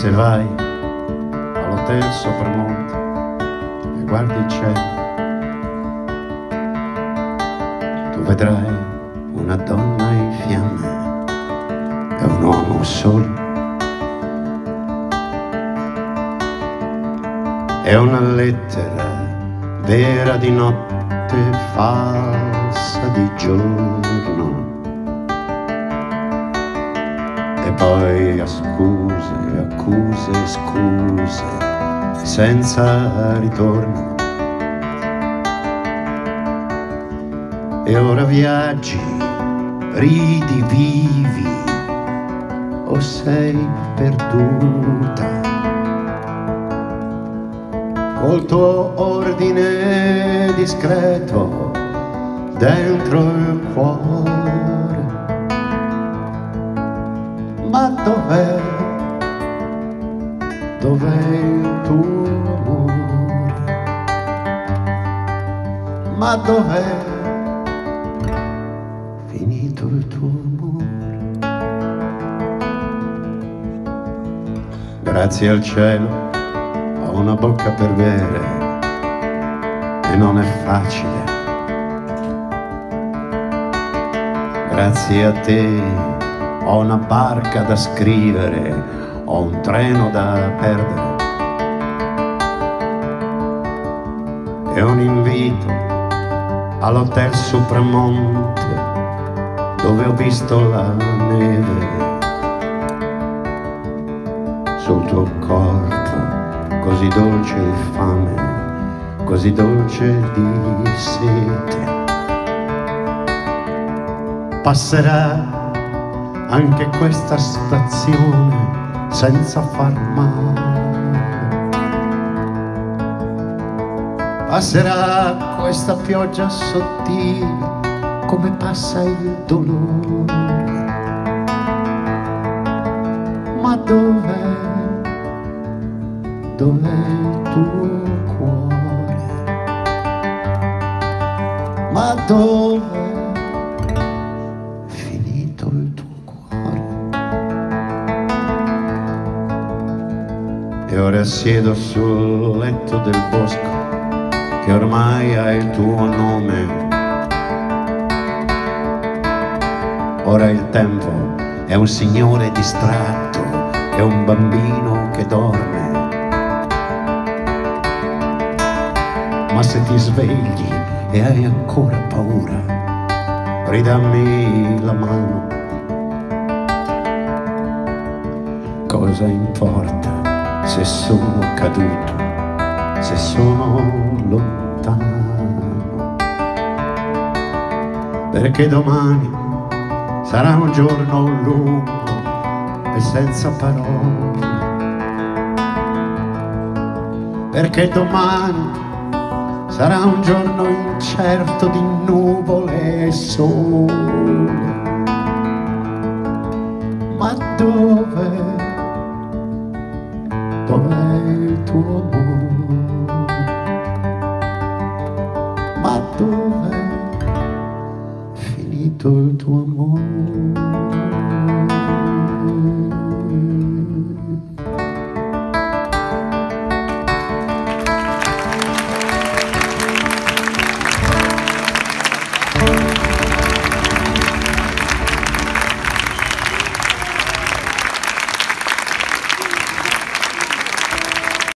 Se vai all'hotel Sopramonte e guardi il cielo, tu vedrai una donna in fiamme e un uomo solo. È una lettera vera di notte, falsa di giorno. E poi a scuse, accuse, scuse, senza ritorno. E ora viaggi, ridi, vivi, o sei perduta col tuo ordine discreto dentro il cuore. Ma dov'è il tuo amore? Ma dov'è finito il tuo amore? Grazie al cielo ho una bocca per bere e non è facile. Grazie a te ho una barca da scrivere, ho un treno da perdere e un invito all'hotel Sopramonte dove ho visto la neve sul tuo corpo, così dolce di fame, così dolce di sete. Passerà anche questa stazione senza far male. Passerà questa pioggia sottile come passa il dolore. Ma dov'è il tuo cuore? Ma dov'è finito il tuo cuore? E ora siedo sul letto del bosco che ormai ha il tuo nome. Ora il tempo è un signore distratto, è un bambino che dorme. Ma se ti svegli e hai ancora paura, ridammi la mano. Cosa importa se sono caduto, se sono lontano? Perché domani sarà un giorno lungo e senza parole. Perché domani sarà un giorno incerto di nuvole e sole. Ma dov'è il tuo amore? Ma dov'è finito il tuo amore?